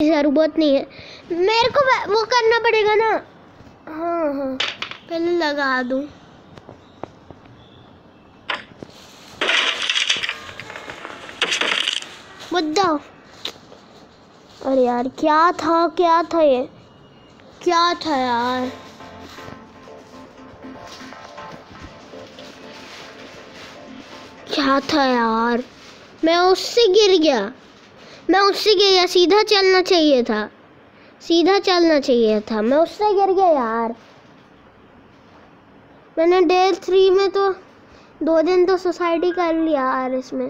ज़रूरत नहीं है मेरे को, वो करना पड़ेगा ना। हाँ हाँ पहले लगा दूँ। मुद्दा। अरे यार क्या था ये, क्या था यार। क्या था यार, मैं उससे गिर गया, सीधा चलना चाहिए था, मैं उससे गिर गया यार। मैंने डे 3 में तो 2 दिन तो सोसाइटी कर लिया यार। इसमें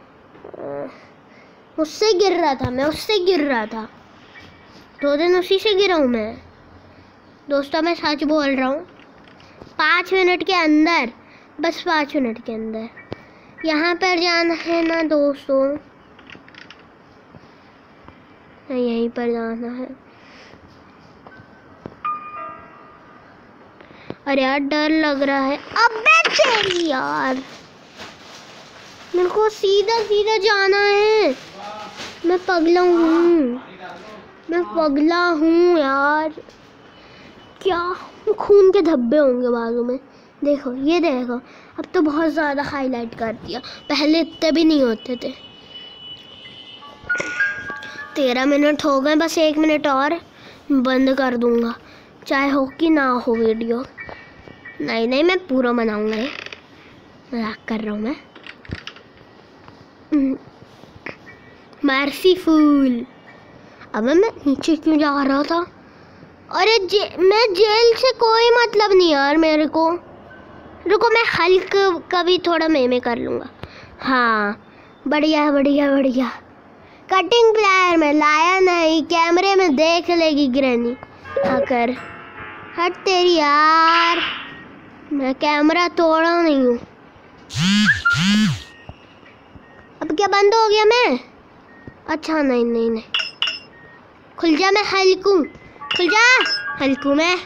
उससे गिर रहा था, 2 दिन उसी से गिरा हूँ मैं दोस्तों। मैं सच बोल रहा हूँ। 5 मिनट के अंदर, बस 5 मिनट के अंदर यहाँ पर जाना है ना दोस्तों, यहीं पर जाना है। अरे यार डर लग रहा है। अबे तेरी यार, मेरे को सीधा जाना है। मैं पगला हूँ यार। क्या खून के धब्बे होंगे बाजू में। देखो ये देखो, अब तो बहुत ज़्यादा हाईलाइट कर दिया, पहले इतने भी नहीं होते थे। 13 मिनट हो गए, बस 1 मिनट और बंद कर दूंगा, चाहे हो कि ना हो वीडियो। नहीं मैं पूरा बनाऊंगा, ये मजाक कर रहा हूँ मैं। मर्सीफुल। अब मैं नीचे क्यों जा रहा था? अरे मैं जेल से कोई मतलब नहीं यार मेरे को। रुको मैं हल्क का भी थोड़ा में कर लूँगा। हाँ बढ़िया। कटिंग प्लायर में लाया नहीं, कैमरे में देख लेगी ग्रैनी आकर। हट तेरी यार, मैं कैमरा तोड़ा नहीं हूँ। अब क्या बंद हो गया मैं? अच्छा नहीं खुल जा, मैं हल्कू, खुल जा हल्कू मैं।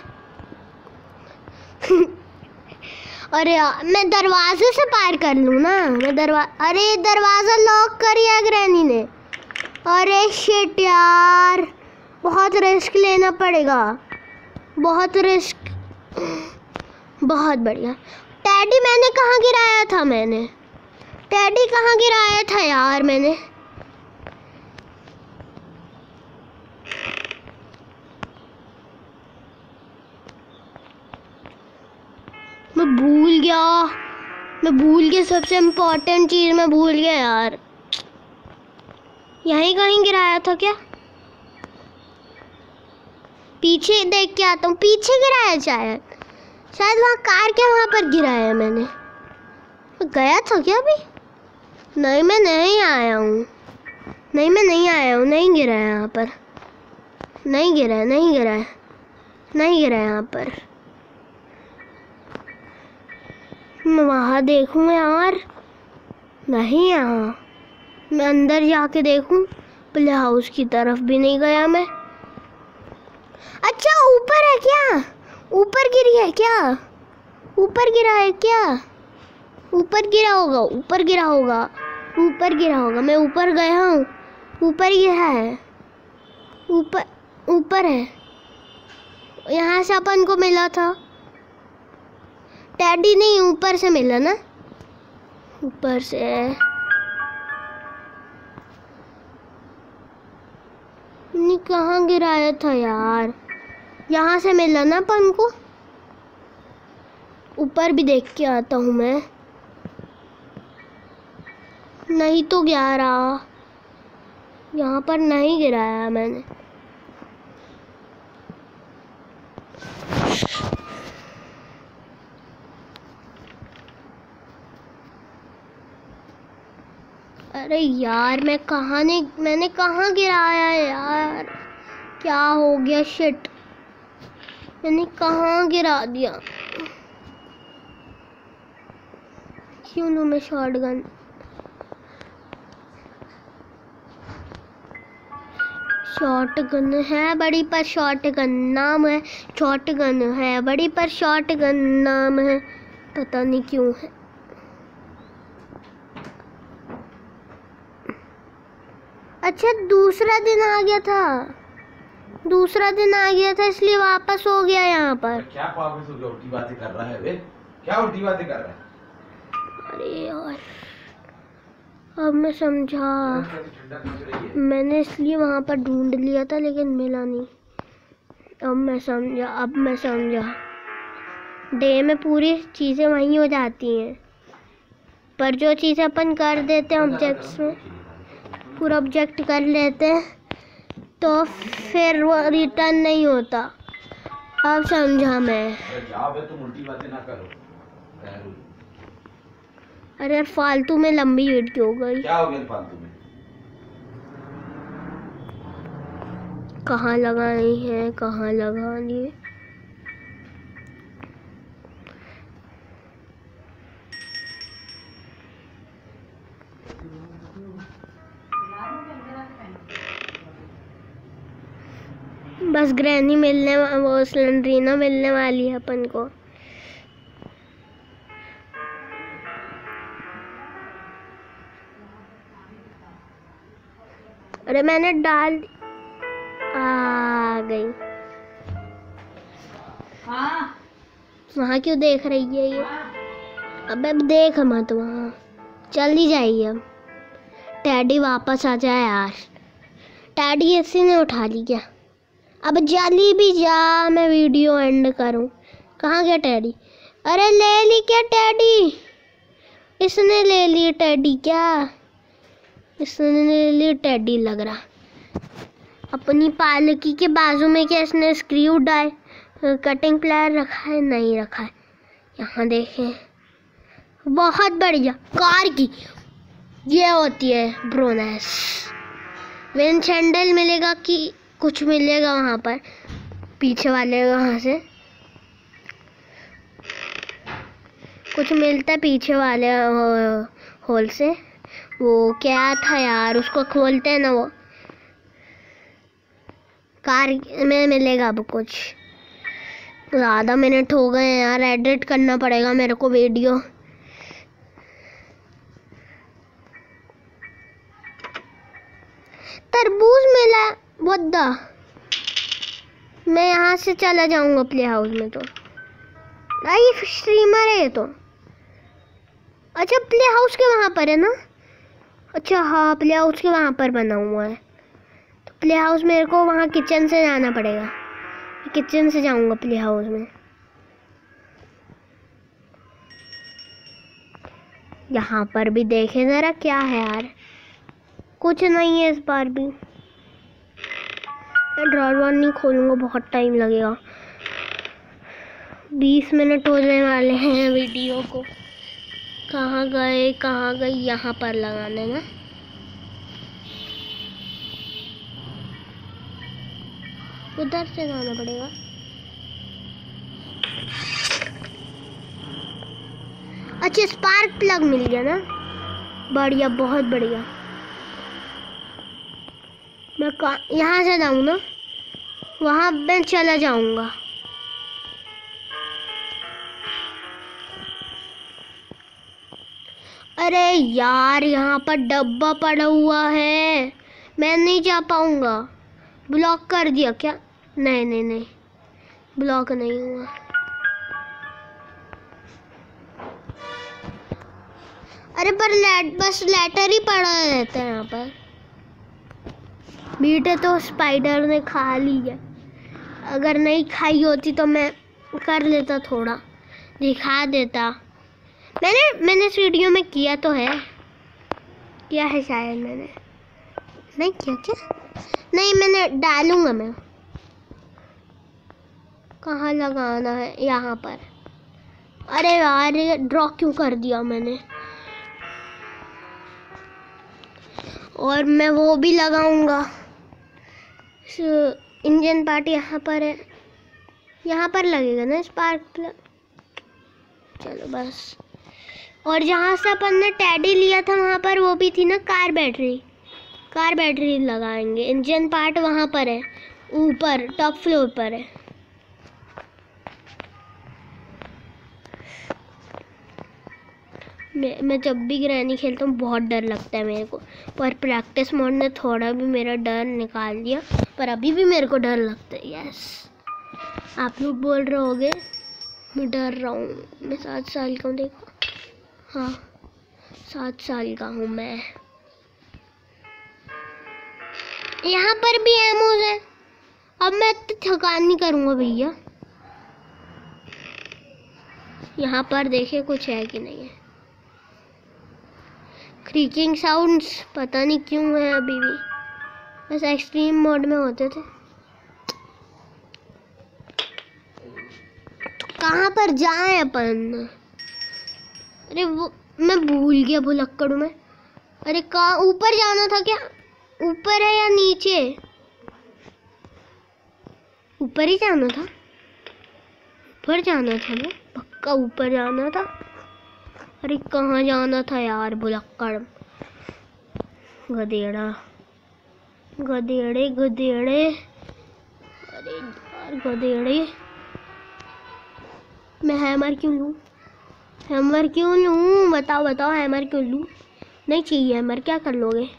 अरे यार मैं दरवाजे से पार कर लूँ ना, अरे दरवाज़ा लॉक करिए ग्रैनी ने। अरे शिट यार, बहुत रिस्क लेना पड़ेगा, बहुत रिस्क। बहुत बढ़िया। टैडी मैंने कहाँ गिराया था? टैडी कहाँ गिराया था यार मैंने? मैं भूल गया, सबसे इम्पोर्टेंट चीज़ मैं भूल गया यार। यहीं कहीं गिराया था क्या? पीछे देख के आता हूँ, पीछे गिराया शायद वहाँ कार के वहाँ पर गिराया मैंने। गया था क्या अभी? नहीं मैं नहीं आया हूँ, नहीं गिरा है यहाँ पर, नहीं गिरा यहाँ पर। मैं वहाँ देखूँ यार, नहीं यहाँ। मैं अंदर जाके देखूँ, प्ले हाउस की तरफ भी नहीं गया मैं। अच्छा ऊपर है क्या? ऊपर गिरी है क्या? ऊपर गिरा है क्या? ऊपर गिरा होगा। मैं ऊपर गया हूँ, ऊपर गिरा है, ऊपर है। यहाँ से अपन को मिला था टैडी, नहीं ऊपर से मिला ना, ऊपर से। नहीं कहाँ गिराया था यार? यहाँ से मिला ना अपन को। ऊपर भी देख के आता हूँ मैं। नहीं तो 11 यहाँ पर नहीं गिराया मैंने। अरे यार मैंने कहाँ गिराया है यार? क्या हो गया? शिट, मैंने कहाँ गिरा दिया? क्यों लूँ मैं शॉटगन? शॉटगन है बड़ी पर शॉटगन नाम है, शॉटगन है बड़ी पर शॉटगन नाम है, पता नहीं क्यों है। अच्छा दूसरा दिन आ गया था इसलिए वापस हो गया यहाँ पर। क्या वापस हो गया? उल्टी बातें कर रहा है वे, क्या उल्टी बातें कर रहा है? अरे यार अब मैं समझा, मैंने इसलिए वहाँ पर ढूंढ लिया था लेकिन मिला नहीं। अब मैं समझा डे में पूरी चीज़ें वहीं हो जाती हैं, पर जो चीज़ें अपन कर देते हैं ऑब्जेक्ट्स में, पूरा ऑब्जेक्ट कर लेते हैं तो फिर वो रिटर्न नहीं होता। अब समझा मैं। तुम उल्टी बातें ना करो। अरे यार फालतू में लंबी वीडियो हो गई। क्या हो गया फालतू में? कहाँ लगानी है, कहाँ लगानी है? बस ग्रैनी मिलने, वो स्लेंड्रीना मिलने वाली है अपन को। अरे मैंने डाल, आ गई। वहाँ क्यों देख रही है ये? अबे देख मत वहाँ, चली जाइए। अब टैडी वापस आ जाए यार। टैडी इसी ने उठा ली क्या? अब जल्दी भी जा, मैं वीडियो एंड करूं। कहाँ गया टैडी? अरे ले ली क्या टैडी? इसने ले ली टैडी क्या? इसने ले ली टैडी लग रहा। अपनी पालकी के बाजू में क्या इसने स्क्रू डाल कटिंग प्लायर रखा है? नहीं रखा है। यहाँ देखें, बहुत बढ़िया कार की ये होती है ब्रोनेस। विंड सैंडल मिलेगा कि कुछ मिलेगा वहाँ पर पीछे वाले, वहाँ से कुछ मिलता है पीछे वाले होल से। वो क्या था यार, उसको खोलते हैं ना, वो कार में मिलेगा अब कुछ। ज़्यादा मिनट हो गए यार, एडिट करना पड़ेगा मेरे को वीडियो। तरबूज मिला, वद्दा। मैं यहाँ से चला जाऊंगा प्ले हाउस में। तो ये स्ट्रीमर है ये तो। अच्छा प्ले हाउस के वहाँ पर है ना? अच्छा हाँ, प्ले हाउस के वहाँ पर बना हुआ है। तो प्ले हाउस मेरे को वहाँ किचन से जाना पड़ेगा। किचन से जाऊंगा प्ले हाउस में। यहाँ पर भी देखे ज़रा क्या है यार, कुछ नहीं है इस बार भी। ड्रॉर नहीं खोलूँगा, बहुत टाइम लगेगा। 20 मिनट होने वाले हैं वीडियो को। कहाँ गए? यहाँ पर लगाने ना। उधर से जाना पड़ेगा। अच्छा स्पार्क प्लग मिल गया ना, बढ़िया, बहुत बढ़िया। मैं यहाँ से जाऊँ ना, वहाँ मैं चला जाऊँगा। अरे यार यहाँ पर डब्बा पड़ा हुआ है, मैं नहीं जा पाऊँगा। ब्लॉक कर दिया क्या? नहीं, ब्लॉक नहीं हुआ। अरे पर बस लेटर ही पड़ा रहता है यहाँ पर। बीटे तो स्पाइडर ने खा ली है। अगर नहीं खाई होती तो मैं कर लेता, थोड़ा दिखा देता। मैंने इस वीडियो में किया तो है, किया है शायद। मैंने नहीं किया क्या? नहीं, मैंने डालूंगा मैं। कहाँ लगाना है? यहाँ पर। अरे यार ये ड्रॉ क्यों कर दिया मैंने? और मैं वो भी लगाऊंगा। इंजन पार्ट यहाँ पर है, यहाँ पर लगेगा ना स्पार्क प्लग। चलो बस। और जहाँ से अपन ने टैडी लिया था वहाँ पर वो भी थी ना कार बैटरी लगाएंगे। इंजन पार्ट वहाँ पर है, ऊपर टॉप फ्लोर पर है। मैं जब भी ग्रैनी खेलता हूँ बहुत डर लगता है मेरे को, पर प्रैक्टिस मोड ने थोड़ा भी मेरा डर निकाल दिया, पर अभी भी मेरे को डर लगता है। यस, आप लोग बोल रहे होगे मैं डर रहा हूँ। मैं 7 साल का हूँ, देखो। हाँ, 7 साल का हूँ मैं। यहाँ पर भी एमोज है। अब मैं थकान नहीं करूँगा भैया। यहाँ पर देखिए कुछ है कि नहीं है। क्रीकिंग साउंड्स पता नहीं क्यों है अभी भी, बस एक्सट्रीम मोड में होते थे। तो कहाँ पर जाए अपन? अरे वो मैं भूल गया भुलक्कड़ में। अरे कहाँ, ऊपर जाना था क्या? ऊपर है या नीचे? ऊपर ही जाना था। ऊपर जाना था ना, पक्का ऊपर जाना था। अरे कहाँ जाना था यार भुलक्कड़? गधेड़ा, गधेड़े गधेड़े, अरे यार गधेड़े। मैं हैमर क्यों लूँ? हैमर क्यों लूँ? बताओ बताओ, हैमर क्यों लूँ? नहीं चाहिए हैमर, क्या कर लोगे?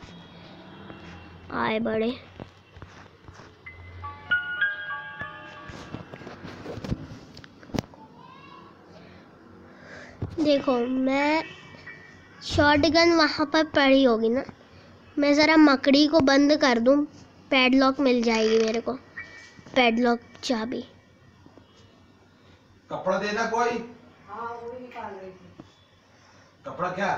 आए बड़े। देखो, मैं शॉटगन वहाँ पर पड़ी होगी ना, मैं ज़रा मकड़ी को बंद कर दूँ, पैडलॉक मिल जाएगी मेरे को। पैडलॉक चाबी। कपड़ा देना कोई? हाँ, वो ही निकाल रही थी। कपड़ा क्या?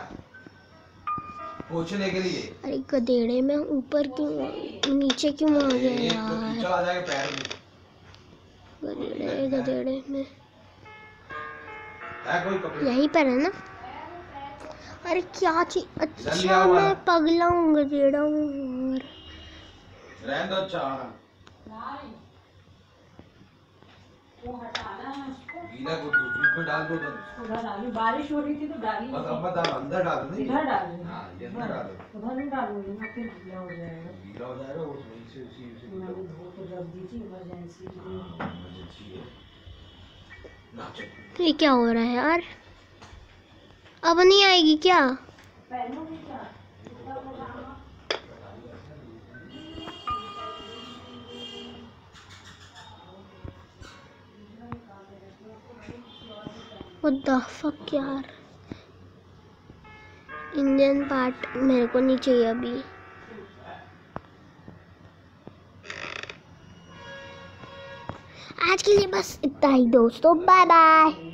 पोछने के लिए। अरे गधेड़े में ऊपर क्यों, नीचे क्यों आ गया यार? कीचड़ आ जाएगा पैर में। गधेड़े गधेड़े में है कोई कपड़े? यहीं पर है ना? अरे क्या चीज? अच्छा मैं पगला हूँ, गधेड़ा हूँ। रहने दो। अच्छा वो हटाना है उसको, गीला को दूध में डाल दो। उधर डालू, बारिश हो रही थी तो डाली। बस अब डाल, अंदर डाल दो। इधर डाल। हाँ, ये अंदर डालो। उधर नहीं डालूंगी ना, फिर गीला हो जाएगा। गीला हो जाएगा वो, वहीं से उसी मैंने धो के रख दी थी इमरजेंसी के लिए। इमरजेंसी है ना। चल, ये क्या हो रहा है यार? अब नहीं आएगी क्या? पहनूंगी क्या? What the fuck यार? इंडियन पार्ट मेरे को नहीं चाहिए अभी। आज के लिए बस इतना ही दोस्तों, बाय बाय।